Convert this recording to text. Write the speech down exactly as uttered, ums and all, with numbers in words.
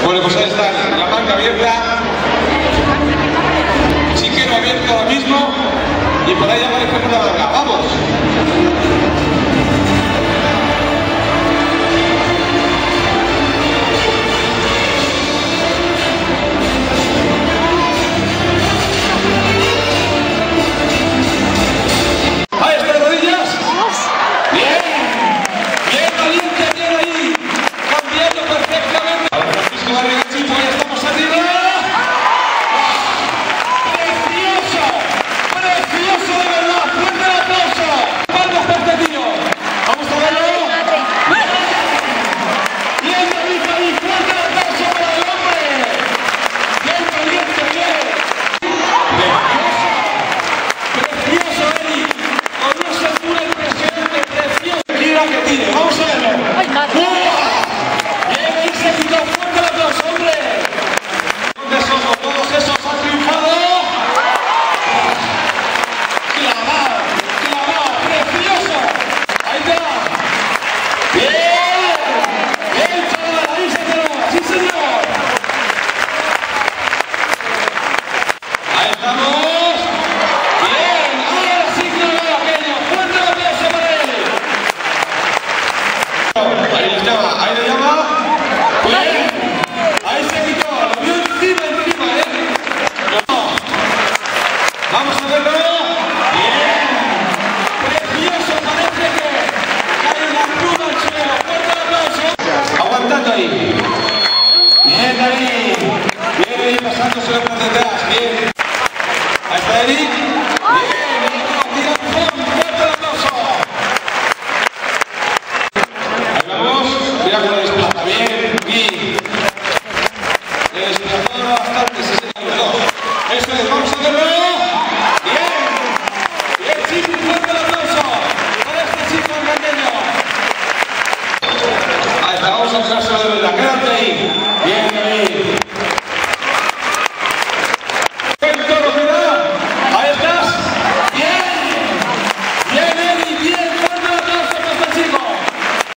Bueno, pues ahí está la manga abierta. Chiquero abierto ahora mismo. Y por ahí aparece una larga. ¡Vamos! Vamos a verlo. Bien. Precioso, parece que cae una pluma al suelo. Fuerte el aplauso. Aguantando ahí. Bien, David. Bien, ahí pasándoselo por detrás. Bien. Ahí está David. Bien. Tira el fondo. Fuerte el aplauso. Ahí vamos. Mira cómo desplaza. Bien. Bien. Le desplazó bastante. Sí, señor. Eso es. Vamos a verlo. Vamos a tirárselo de verdad, quédate ahí. Bien, ahí.